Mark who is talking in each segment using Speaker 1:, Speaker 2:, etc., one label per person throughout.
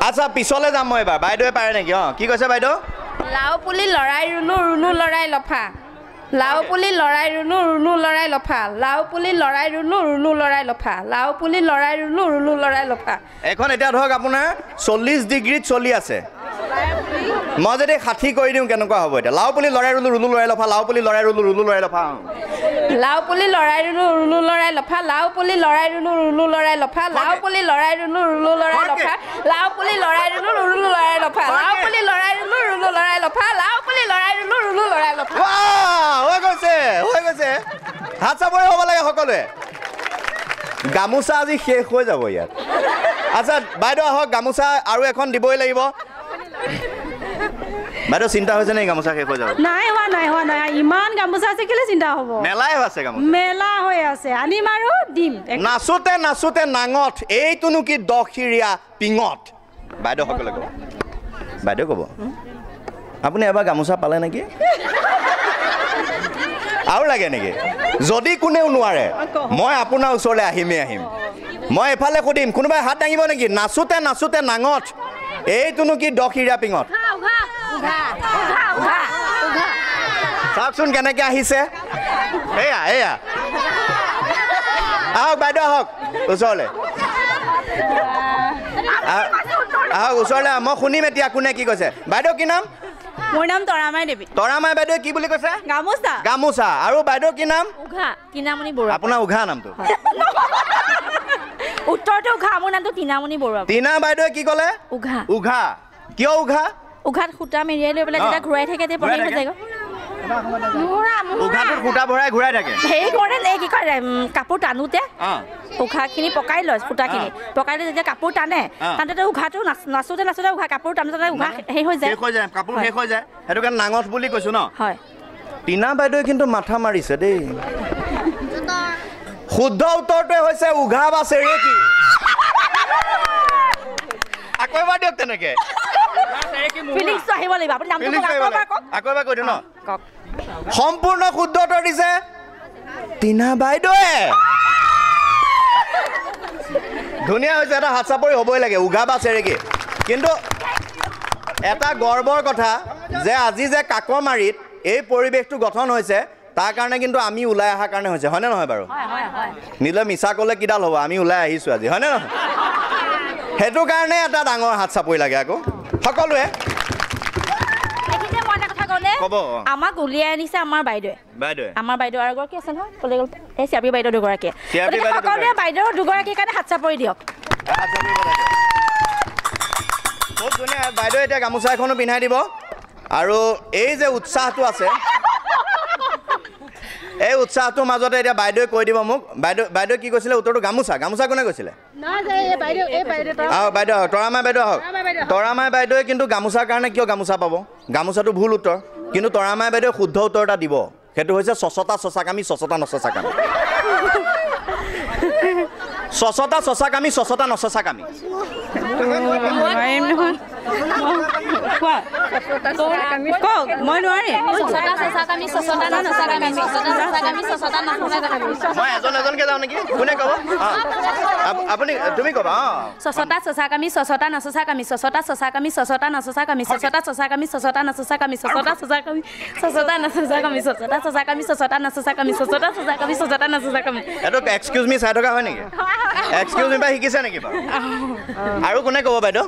Speaker 1: আচ্ছা পিছলে যাম মই এবাৰ বাইদেৱে পাৰে নেকি কি কৈছে বাইদেউ
Speaker 2: লাও পুলি লৰাই ৰুনু ৰুনু লৰাই লফা লাও পুলি লৰাই ৰুনু ৰুনু লৰাই লফা লাও পুলি লৰাই ৰুনু ৰুনু লৰাই লফা লাও পুলি লৰাই ৰুনু ৰুনু লৰাই লফা
Speaker 1: এখন এতিয়া ধৰক আপোনাৰ 40 ডিগ্ৰীত চলি আছে মই যদি 60 কৰি দিওঁ কেনেকুৱা হ'ব এতিয়া লাও পুলি লৰাই ৰুনু ৰুনু লৰাই লফা লাও পুলি লৰাই ৰুনু ৰুনু লৰাই লফা
Speaker 2: লাও পুলি লৰাই ৰুনু ৰুনু লৰাই লফা লাও পুলি লৰাই ৰুনু ৰুনু লৰাই লফা লাও পুলি লৰাই ৰুনু ৰুনু লৰাই লফা লাও পুলি লৰাই ৰুনু ৰুনু লৰাই লফা লাও পুলি লৰাই ৰুনু ৰুনু লৰাই লফা লাও পুলি লৰাই ৰুনু ৰুনু লৰাই লফা
Speaker 1: হৈ গৈছে হাত চাপৰি হ'ব লাগে সকলোৱে গামোচা আজি শেষ হৈ যাব ইয়াত আচ্ছা বাইদেউ আহক গামোচা আৰু এখন দিবই লাগিব বাইদেউ চিন্তা হৈছে নেকি গামোচা শেষ হৈ যাব
Speaker 3: নাই হোৱা ইমান গামোচা আছে কেলে চিন্তা হ'ব
Speaker 1: মেলাই আছে গামোচা
Speaker 3: মেলা হৈ আছে আনিম আৰু দিম
Speaker 1: নাচোতে নাঙঠ এইটোনো কি দখিৰিয়া পিঙত বাইদেউ সকলে ক'ব বাইদেউ ক'ব আপুনি এবাৰ গামোচা পালে নেকি আৰু লাগে নেকি যদি কোনেও নোৱাৰে মই আপোনাৰ ওচৰলৈ আহিম মই এফালে সুধিম কোনোবাই হাত দাঙিব নেকি নাচোতে নাঙঠ এইটোনো কি দখিৰিয়া পিঙত চাওকচোন কেনেকৈ আহিছে এয়া আহক বাইদেউ আহক ওচৰলৈ আহক ওচৰলৈ মই শুনিম এতিয়া কোনে কি কৈছে বাইদেউ কি নাম
Speaker 3: মোৰ নাম তৰামাই দেৱী
Speaker 1: তৰামাই বাইদেউ কি বুলি কৈছে গামোচা আৰু বাইদেউ কি নাম
Speaker 3: কিনামণি বৰুৱা
Speaker 1: আপোনাৰ উঘা নামটো
Speaker 3: উত্তৰটো উঘা মোৰ নামটো তিনামণি বৰুৱা
Speaker 1: তিনা বাইদেৱে কি ক'লে উঘা কিয়
Speaker 3: উঘাত সূতা মেৰিয়াই লৈ পেলাই যেতিয়া ঘূৰাই থাকে তেতিয়া পঢ়ি হৈ যায়
Speaker 1: উঘাটোত সূতা ভৰাই ঘূৰাই থাকে
Speaker 3: হেৰি কৰে কি কয় কাপোৰ টানোতে উঘাখিনি পকাই লয় সূতাখিনি পকাই লৈ যেতিয়া কাপোৰ টানে টানোতে উঘাটো নাচোতে উঘা কাপোৰ টানোতে উঘা হেৰি হৈ যায়
Speaker 1: কাপোৰ শেষ হৈ যায় সেইটো কাৰণে নাঙঠ বুলি কৈছো ন
Speaker 3: হয়
Speaker 1: টিনা বাইদেৱে কিন্তু মাথা মাৰিছে দেই শুদ্ধ উত্তৰটোৱে হৈছে উঘা বা চেৰেকি আকৌ এবাৰ দিয়ক তেনেকে
Speaker 3: ফিলিংছটো আহিব লাগিব আপুনি নামটো
Speaker 1: আকৌ এবাৰ কৈ দিওঁ ন সম্পূৰ্ণ শুদ্ধ উত্তৰ দিছে টিনা বাইদেৱে ধুনীয়া হৈছে এটা হাত চাপৰি হ'বই লাগে উঘা বা চেৰেকি কিন্তু এটা গৰ্বৰ কথা যে আজি যে কাকমাৰীত এই পৰিৱেশটো গঠন হৈছে তাৰ কাৰণে কিন্তু আমি ওলাই অহাৰ কাৰণে হৈছে হয়নে নহয় বাৰু নিলে মিছা ক'লে কিডাল হ'ব আমি ওলাই আহিছোঁ আজি হয়নে নহয় সেইটো কাৰণে এটা ডাঙৰ হাত চাপৰি লাগে আকৌ সকলোৱে
Speaker 3: আমাক উলিয়াই আনিছে আমাৰ বাইদেৱে আমাৰ বাইদেউ আৰু এগৰাকী আছে নহয় ক'লে গ'ল এই চিয়াপী বাইদেউ দুগৰাকীয়ে সকলোৱে বাইদেউ দুগৰাকীৰ কাৰণে হাত চাপৰি দিয়ক
Speaker 1: খুব ধুনীয়া বাইদেউ এতিয়া গামোচা এখনো পিন্ধাই দিব আৰু এই যে উৎসাহটো আছে এই উৎসাহটোৰ মাজতে এতিয়া বাইদেৱে কৈ দিব মোক বাইদেউ কি কৈছিলে উত্তৰটো গামোচা কোনে কৈছিলে বাইদেউ তৰামাই বাইদেউ আহক তৰামাই বাইদেৱে কিন্তু গামোচাৰ কাৰণে কিয় গামোচা পাব গামোচাটো ভুল উত্তৰ কিন্তু তৰামাই বাইদেৱে শুদ্ধ উত্তৰ এটা দিব সেইটো হৈছে চচতা চচাকামি চচতা নচচাকামি চচতা নচচাকামি
Speaker 3: মই নোৱাৰিম
Speaker 1: মই এজনকে যাওঁ নেকি কোনে ক'ব আপুনি তুমি ক'বা
Speaker 3: চচতা চচাকামি চচতা নচচাকামি চচতা চচাকামি চচতা নচচাকামি চচতা চচাকামি চচতা নচচাকামি চচতা চচাকামি চচতা নচচাকামি চচতা চচাকামি চচতা নচচাকামি চচতা চচাকামি চচতা নচচাকামি
Speaker 1: এইটো এক্সকিউজ মি চাই থকা হয় নেকি এক্সকিউজ মি বা শিকিছে নেকি বাৰু আৰু কোনে ক'ব বাইদেউ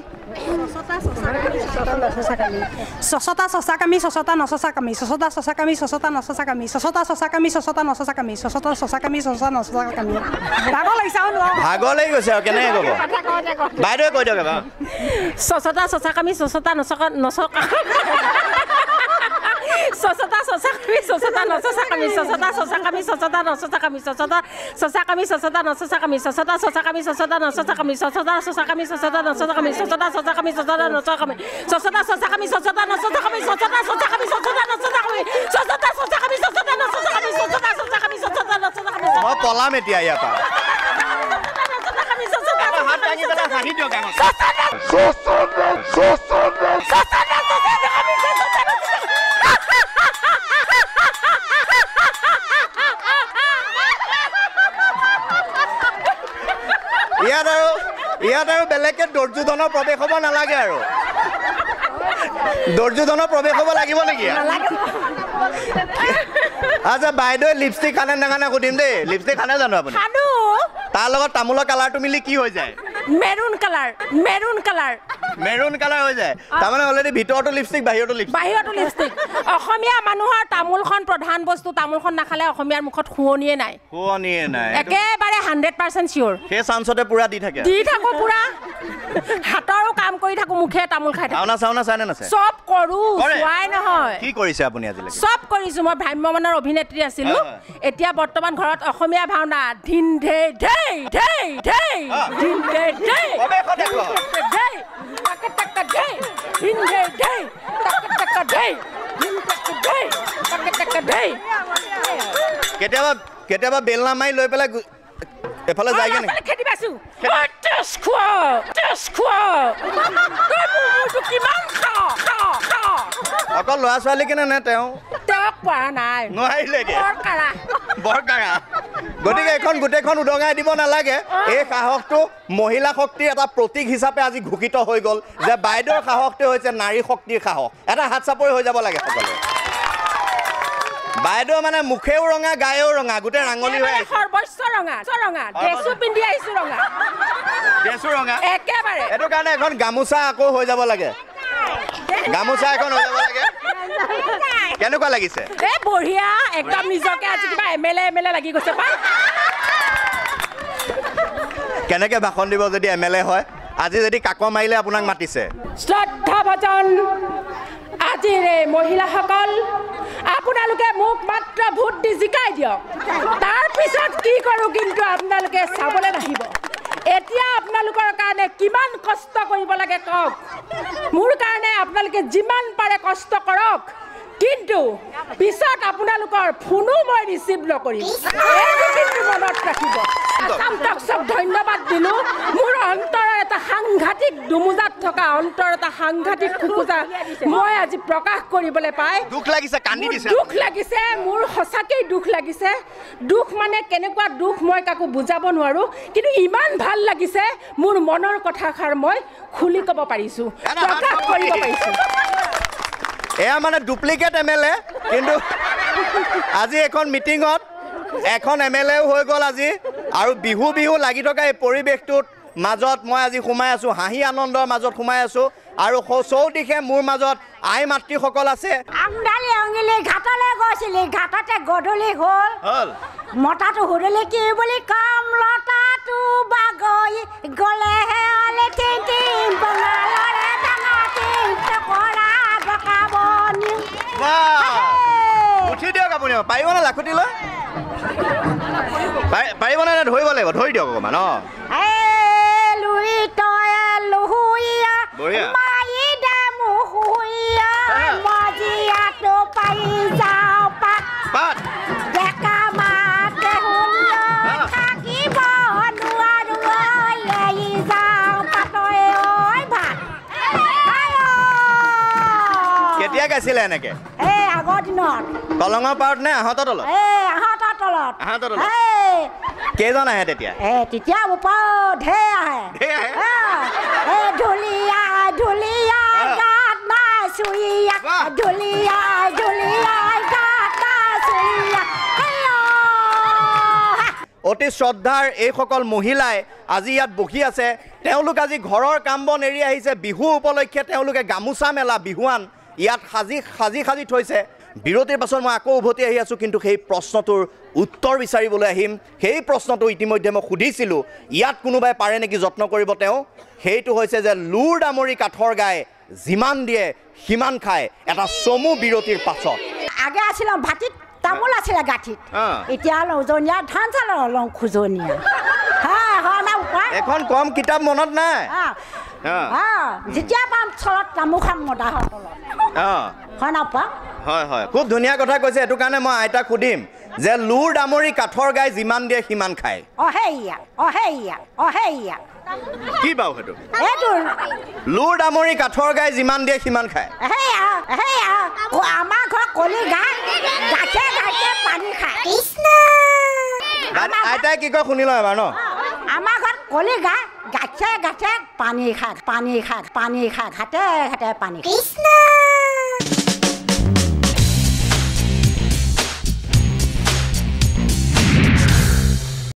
Speaker 3: চচতা চচাকামি চচতা নচচাকামি চচতা চচাকামি চচতা নচচাকামি চচতা চচাকামি চচতা নচচাকামি চচতা চচাকামি চচতা নচচাকামি ভাগৰ লাগিছে আৰু
Speaker 1: ভাগৰ লাগি গৈছে আৰু কেনেকৈ ক'ব বাইদেৱে কৈ দিয়ক এবাৰ
Speaker 3: চচতা চচাকামি চচতা নচকা চচতা চচাকামি চচতা নচচাকামি চচতা চচাকামি চচতা নচচাকামি চচতা চচাকামি চচতা নচচাকামি চচতা চচাকামি চচতা নচচাকামি চচতা চচাকামি চচতা নচচাকামি চচতা চচাকামি চচতা নচচাকামি চচতা চচাকামি চচতা নচচাকামি চচতা চচাকামি চচতা নচচাকামি চচতা চচাকামি চচতা নচচাকামি চচতা চচাকামি চচতা নচচাকামি
Speaker 1: মই পলাম এতিয়া ইয়াৰ পৰা ইয়াত আৰু ইয়াত আৰু বেলেগকে দুৰ্যোধনৰ প্ৰৱেশ হ'ব নালাগে আৰু দুৰ্যোধনৰ প্ৰৱেশ হ'ব লাগিব নেকি আচ্ছা বাইদেউ লিপষ্টিক খানে নাখানে সুধিম দেই লিপষ্টিক খানে জানো আপুনি তাৰ লগত তামোলৰ কালাৰটো মিলি কি হৈ যায়
Speaker 3: মেৰুন কালাৰ
Speaker 1: হৈ যায় তাৰমানে অলৰেডি ভিতৰতো লিপষ্টিক বাহিৰতো লিপষ্টিক
Speaker 3: অসমীয়া মানুহৰ তামোলখন প্ৰধান বস্তু তামোলখন নাখালে অসমীয়াৰ মুখত শুৱনিয়ে নাই একেবাৰে 100% চিয়ৰ
Speaker 1: সেই চান্সতে পুৰা দি থাকো পুৰা
Speaker 3: হাতৰো কাম কৰি থাকো মুখে তামোল খাই থাকো
Speaker 1: চাওনা চাই নে নাচাই
Speaker 3: চব কৰো চোৱাই নহয়
Speaker 1: কি কৰিছে আপুনি আজিলৈকে
Speaker 3: চব কৰিছো মই ভ্ৰাম্যমানৰ অভিনেত্ৰী আছিলো এতিয়া বৰ্তমান ঘৰত অসমীয়া ভাওনা ধিন ধে ধেই ধেই ধেই ধিন ধে ধেই ধেই টাক টাক ধেই ধিন ধে ধেই টাক টাক ধেই ধিন টাক ধেই টাক টাক ধেই
Speaker 1: কেতিয়াবা বেলনা মাৰি লৈ পেলাই এফালে যায়গে নেকি
Speaker 3: খেদি পাইছো টেষ্ট খোৱা তই কিমান খাও
Speaker 1: অকল ল'ৰা ছোৱালী কিনে নে তেওঁক
Speaker 3: পৰা নাই
Speaker 1: নোৱাৰিলেগে বৰ কাৰা গতিকে এখন গোটেইখন উদঙাই দিব নালাগে এই সাহসটো মহিলা শক্তিৰ এটা প্ৰতীক হিচাপে আজি ঘোষিত হৈ গ'ল যে বাইদেউৰ সাহসটো হৈছে নাৰী শক্তিৰ সাহস এটা হাত চাপৰি হৈ যাব লাগে সকলোৱে বাইদেউ মানে মুখেও ৰঙা গায়েও ৰঙা গোটেই ৰাঙলী হৈ আছে
Speaker 3: সৰ্বস্ব ৰঙা ড্ৰেছো পিন্ধি আহিছো ৰঙা একেবাৰে
Speaker 1: এইটো কাৰণে এখন গামোচা আকৌ হৈ যাব লাগে গামোচা এখন হৈ যাব লাগে কেনেকুৱা লাগিছে
Speaker 3: এ বঢ়িয়া একদম নিজকে আজি কিবা এমএলএ লাগি গৈছে পা
Speaker 1: কেনেকৈ ভাষণ দিব যদি এমএলএ হয় আজি যদি কাকো মাৰিলে আপোনাক মাতিছে
Speaker 3: শ্ৰদ্ধা ভজন আজিৰ মহিলাসকল আপোনালোকে মোক মাত্ৰ ভোট দি জিকাই দিয়ক তাৰপিছত কি কৰোঁ কিন্তু আপোনালোকে চাবলৈ নাহিব এতিয়া আপোনালোকৰ কাৰণে কিমান কষ্ট কৰিব লাগে কওক মোৰ কাৰণে আপোনালোকে যিমান পাৰে কষ্ট কৰক কিন্তু পিছত আপোনালোকৰ ফোনো মই ৰিচিভ নকৰিম এইটো কিন্তু মনত ৰাখিব চব ধন্যবাদ দিলোঁ মোৰ অন্তৰৰ এটা সাংঘাতিক দুমোজাত থকা অন্তৰ এটা সাংঘাতিক খোকোজা মই আজি প্ৰকাশ কৰিবলৈ পাই
Speaker 1: দুখ লাগিছে
Speaker 3: মোৰ সঁচাকেই দুখ লাগিছে দুখ মানে কেনেকুৱা দুখ মই কাকো বুজাব নোৱাৰোঁ কিন্তু ইমান ভাল লাগিছে মোৰ মনৰ কথাষাৰ মই খুলি ক'ব পাৰিছোঁ প্ৰকাশ কৰিব পাৰিছোঁ
Speaker 1: এয়া মানে ডুপ্লিকেট এমএলএ কিন্তু আজি এখন মিটিঙত এখন এমএলএও হৈ গ'ল আজি আৰু বিহু লাগি থকা এই পৰিৱেশটোত মাজত মই আজি সোমাই আছোঁ হাঁহি আনন্দৰ মাজত সোমাই আছোঁ আৰু চৌদিশে মোৰ মাজত আই মাতৃসকল আছে
Speaker 4: আমদালি অঙিলি ঘাটলৈ গৈছিলি ঘাটতে গধূলি হ'ল মতাটো সুধিলি কি বুলি কম লতাটো বাগৰি গ'লেহে অলে টিং বঙালৰে ডাঙা টিং টকৰা বকাব নিম
Speaker 1: উঠি দিয়ক আপুনি পাৰিবনে লাখুটি লৈ পাৰিবনে ধৰিব লাগিব ধৰি দিয়ক অকণমান কেতিয়া গাইছিলে এনেকে
Speaker 4: আগৰ দিনত
Speaker 1: কলঙৰ পাৰত নে আহঁতৰ তলত কেইজন আহে তেতিয়া
Speaker 4: তেতিয়া ঢেৰ আহে ঢুলীয়া গাত নাই চুইয়া ঢুলীয়া গাত নাই চুইয়া
Speaker 1: অতি শ্ৰদ্ধাৰ এইসকল মহিলাই আজি ইয়াত বহি আছে তেওঁলোক আজি ঘৰৰ কাম বন এৰি আহিছে বিহু উপলক্ষে তেওঁলোকে গামোচা মেলা বিহুৱান ইয়াত সাজি থৈছে বিৰতিৰ পাছত মই আকৌ উভতি আহি আছোঁ কিন্তু সেই প্ৰশ্নটোৰ উত্তৰ বিচাৰিবলৈ আহিম সেই প্ৰশ্নটো ইতিমধ্যে মই সুধিছিলোঁ ইয়াত কোনোবাই পাৰে নেকি যত্ন কৰিব তেওঁ সেইটো হৈছে যে লুৰ দামৰি কাঠৰ গাই যিমান দিয়ে সিমান খায় এটা চমু বিৰতিৰ পাছত
Speaker 4: আগে আছিলে ভাতিত তামোল আছিলে গাঁঠিত এতিয়া উজনীয়া ধান চাউল লওঁ খোজনীয়া
Speaker 1: এখন কম কিতাপ মনত নাই
Speaker 4: যেতিয়া পাম চলত তামোল খাম মদাহৰ তলত হয় নাপা
Speaker 1: হয় খুব ধুনীয়া কথা কৈছে এইটো কাৰণে মই আইতাক সুধিম যে লুৰ দামৰি কাঠৰ গাই যিমান দিয়ে সিমান খায় কি বাৰু সেইটো লুৰ দামৰি কাঠৰ গাই যিমান দিয়ে সিমান খায়
Speaker 4: আমাৰ ঘৰ কলি গাই গাঠে পানী খায়
Speaker 1: আইতাই কি কয় শুনি লওঁ এবাৰ ন
Speaker 4: আমাৰ ঘৰত কলি গাছে গাছে পানী খা ঘাটে ঘাটে পানী কৃষ্ণ